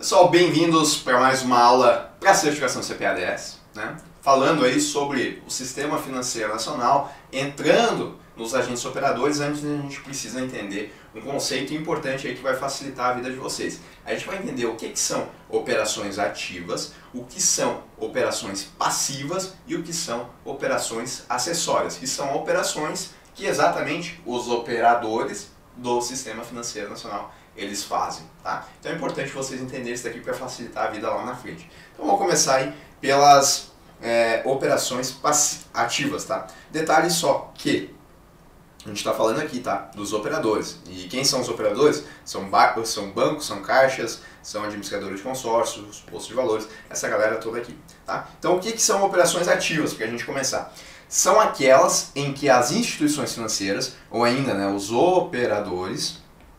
Pessoal, bem-vindos para mais uma aula para a certificação CPA-10, né? Falando aí sobre o Sistema Financeiro Nacional, entrando nos agentes operadores. Antes a gente precisa entender um conceito importante aí que vai facilitar a vida de vocês. A gente vai entender o que são operações ativas, o que são operações passivas e o que são operações acessórias, que são operações que exatamente os operadores do Sistema Financeiro Nacional eles fazem, tá? Então é importante vocês entenderem isso daqui para facilitar a vida lá na frente. Então vamos começar aí pelas operações ativas, tá? Detalhe só que a gente está falando aqui, tá? Dos operadores. E quem são os operadores? São bancos, são caixas, são administradores de consórcios, postos de valores, essa galera toda aqui, tá? Então o que são operações ativas, para a gente começar? São aquelas em que as instituições financeiras, ou ainda, né, os operadores,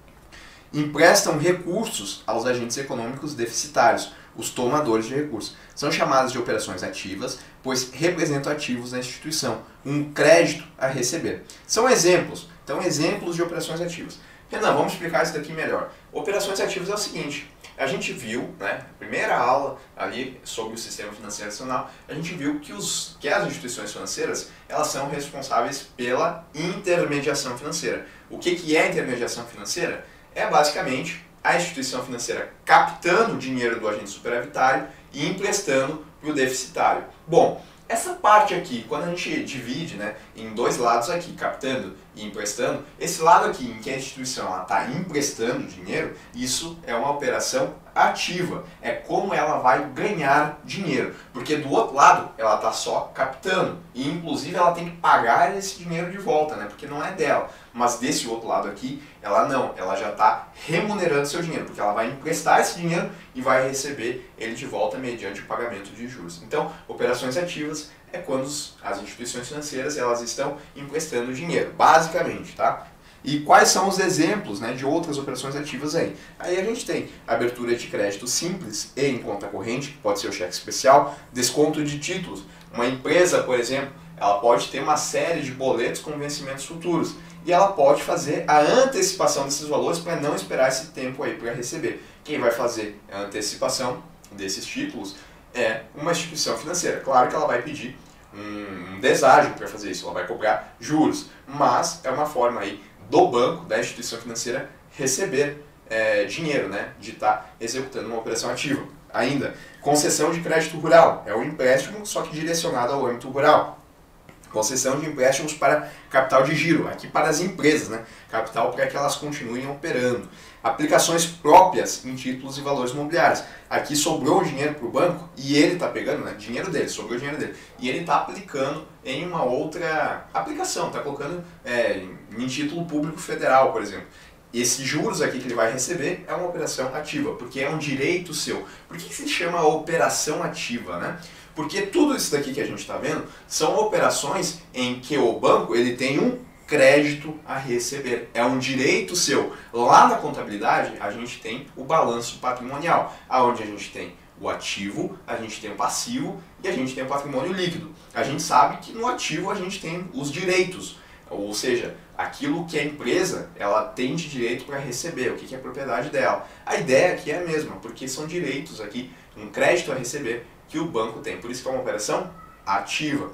emprestam recursos aos agentes econômicos deficitários, os tomadores de recursos. São chamadas de operações ativas, pois representam ativos da instituição, um crédito a receber. São exemplos, então exemplos de operações ativas. Renan, vamos explicar isso daqui melhor. Operações ativas é o seguinte, a gente viu, né, na primeira aula ali sobre o Sistema Financeiro Nacional, a gente viu que as instituições financeiras, elas são responsáveis pela intermediação financeira. O que é intermediação financeira? É basicamente a instituição financeira captando o dinheiro do agente superavitário e emprestando para o deficitário. Bom, essa parte aqui, quando a gente divide, né, em dois lados aqui, captando e emprestando, esse lado aqui em que a instituição está emprestando dinheiro, isso é uma operação ativa, é como ela vai ganhar dinheiro, porque do outro lado ela está só captando e inclusive ela tem que pagar esse dinheiro de volta, né, porque não é dela, mas desse outro lado aqui ela não, ela já está remunerando seu dinheiro, porque ela vai emprestar esse dinheiro e vai receber ele de volta mediante o pagamento de juros. Então, operações ativas é quando as instituições financeiras elas estão emprestando dinheiro, basicamente, tá? E quais são os exemplos, né, de outras operações ativas aí? Aí a gente tem abertura de crédito simples e em conta corrente, que pode ser o cheque especial, desconto de títulos. Uma empresa, por exemplo, ela pode ter uma série de boletos com vencimentos futuros e ela pode fazer a antecipação desses valores para não esperar esse tempo aí para receber. Quem vai fazer a antecipação desses títulos é uma instituição financeira. Claro que ela vai pedir um deságio para fazer isso, ela vai cobrar juros, mas é uma forma aí do banco, da instituição financeira, receber dinheiro, né, de estar executando uma operação ativa. Ainda, concessão de crédito rural, é um empréstimo, só que direcionado ao âmbito rural. Concessão de empréstimos para capital de giro, aqui para as empresas, né? Capital para que elas continuem operando. Aplicações próprias em títulos e valores imobiliários. Aqui sobrou dinheiro para o banco e ele está pegando, né, dinheiro dele, sobrou dinheiro dele. E ele está aplicando em uma outra aplicação, está colocando em título público federal, por exemplo. Esses juros aqui que ele vai receber é uma operação ativa, porque é um direito seu. Por que se chama operação ativa, né? Porque tudo isso daqui que a gente está vendo são operações em que o banco ele tem um crédito a receber. É um direito seu. Lá na contabilidade a gente tem o balanço patrimonial, onde a gente tem o ativo, a gente tem o passivo e a gente tem o patrimônio líquido. A gente sabe que no ativo a gente tem os direitos, ou seja, aquilo que a empresa ela tem de direito para receber, o que é propriedade dela. A ideia aqui é a mesma, porque são direitos aqui, um crédito a receber que o banco tem. Por isso que é uma operação ativa.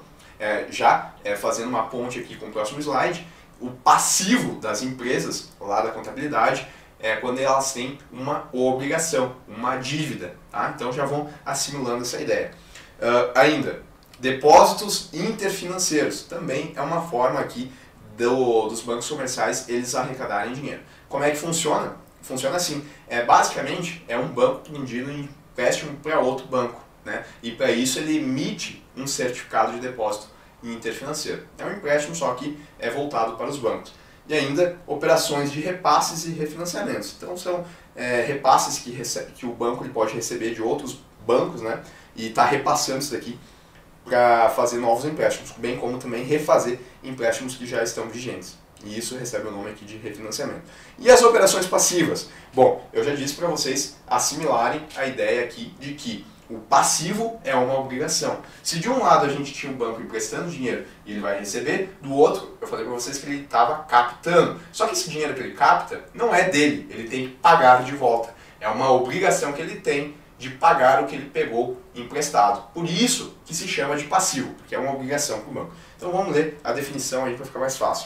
Fazendo uma ponte aqui com o próximo slide, o passivo das empresas lá da contabilidade é quando elas têm uma obrigação, uma dívida. Tá? Então já vão assimilando essa ideia. Ainda, depósitos interfinanceiros. Também é uma forma aqui dos bancos comerciais eles arrecadarem dinheiro. Como é que funciona? Funciona assim. Basicamente, é um banco pedindo empréstimo para outro banco, né? E para isso ele emite um certificado de depósito interfinanceiro. É um empréstimo só que é voltado para os bancos. E ainda operações de repasses e refinanciamentos. Então são repasses que o banco ele pode receber de outros bancos, né? E está repassando isso daqui para fazer novos empréstimos, bem como também refazer empréstimos que já estão vigentes. E isso recebe o nome aqui de refinanciamento. E as operações passivas? Bom, eu já disse para vocês assimilarem a ideia aqui de que o passivo é uma obrigação. Se de um lado a gente tinha um banco emprestando dinheiro e ele vai receber, do outro, eu falei para vocês que ele estava captando. Só que esse dinheiro que ele capta não é dele, ele tem que pagar de volta. É uma obrigação que ele tem de pagar o que ele pegou emprestado. Por isso que se chama de passivo, porque é uma obrigação para o banco. Então vamos ler a definição aí para ficar mais fácil.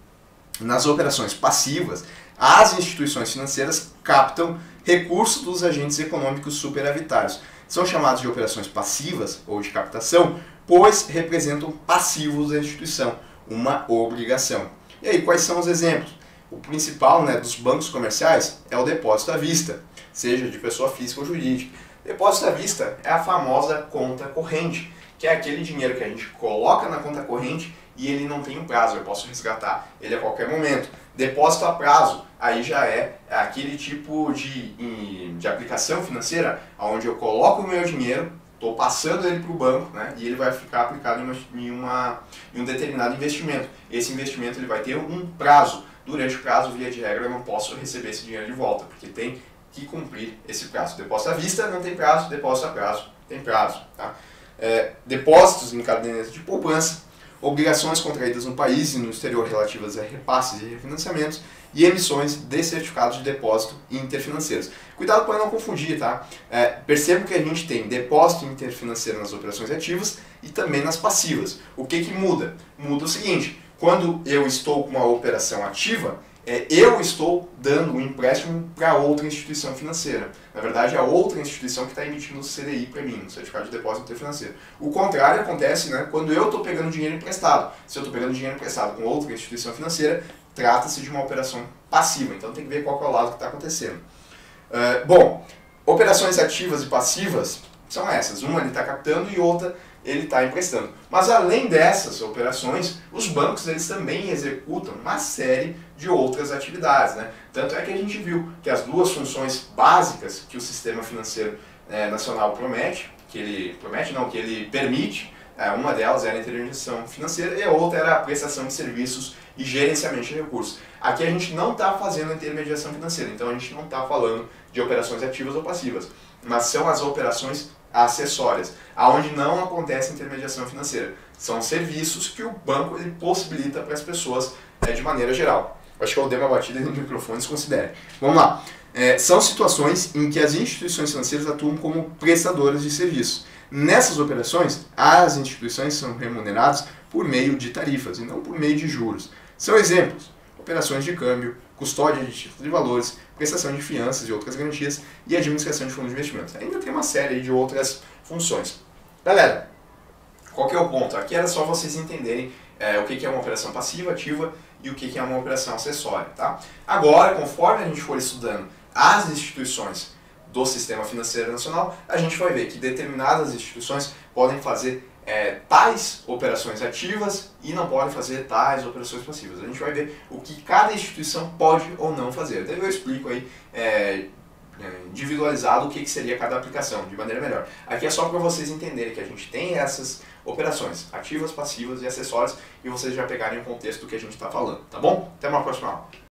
Nas operações passivas, as instituições financeiras captam recursos dos agentes econômicos superavitários. São chamadas de operações passivas ou de captação, pois representam passivos da instituição, uma obrigação. E aí, quais são os exemplos? O principal, né, dos bancos comerciais é o depósito à vista, seja de pessoa física ou jurídica. Depósito à vista é a famosa conta corrente, que é aquele dinheiro que a gente coloca na conta corrente e ele não tem um prazo, eu posso resgatar ele a qualquer momento. Depósito a prazo, aí já é aquele tipo de aplicação financeira onde eu coloco o meu dinheiro, estou passando ele para o banco, né, e ele vai ficar aplicado em um determinado investimento. Esse investimento ele vai ter um prazo. Durante o prazo, via de regra, eu não posso receber esse dinheiro de volta, porque tem que cumprir esse prazo. Depósito à vista não tem prazo, depósito a prazo tem prazo. Tá? Depósitos em caderneta de poupança, obrigações contraídas no país e no exterior relativas a repasses e refinanciamentos e emissões de certificados de depósito interfinanceiros. Cuidado para não confundir, tá? Percebo que a gente tem depósito interfinanceiro nas operações ativas e também nas passivas. O que muda? Muda o seguinte, quando eu estou com uma operação ativa, eu estou dando um empréstimo para outra instituição financeira. Na verdade, é a outra instituição que está emitindo o CDI para mim, o Certificado de Depósito Interfinanceiro. O contrário acontece, né, quando eu estou pegando dinheiro emprestado. Se eu estou pegando dinheiro emprestado com outra instituição financeira, trata-se de uma operação passiva. Então tem que ver qual que é o lado que está acontecendo. Bom, operações ativas e passivas são essas. Uma ele está captando e outra ele está emprestando. Mas além dessas operações, os bancos eles também executam uma série de outras atividades, né? Tanto é que a gente viu que as duas funções básicas que o sistema financeiro nacional promete, que ele permite, uma delas era a intermediação financeira e a outra era a prestação de serviços e gerenciamento de recursos. Aqui a gente não está fazendo intermediação financeira, então a gente não está falando de operações ativas ou passivas, mas são as operações acessórias, aonde não acontece intermediação financeira. São serviços que o banco ele possibilita para as pessoas de maneira geral. Acho que eu dei uma batida no microfone, desconsidere. Vamos lá. São situações em que as instituições financeiras atuam como prestadoras de serviços. Nessas operações, as instituições são remuneradas por meio de tarifas e não por meio de juros. São exemplos: operações de câmbio, custódia de títulos de valores, prestação de fianças e outras garantias e administração de fundos de investimentos. Ainda tem uma série de outras funções. Galera, qual que é o ponto? Aqui era só vocês entenderem o que é uma operação passiva, ativa e o que é uma operação acessória. Tá? Agora, conforme a gente for estudando as instituições do Sistema Financeiro Nacional, a gente vai ver que determinadas instituições podem fazer tais operações ativas e não podem fazer tais operações passivas. A gente vai ver o que cada instituição pode ou não fazer. Daí eu explico aí individualizado o que seria cada aplicação, de maneira melhor. Aqui é só para vocês entenderem que a gente tem essas operações ativas, passivas e acessórias e vocês já pegarem o contexto do que a gente está falando, tá bom? Até uma próxima aula.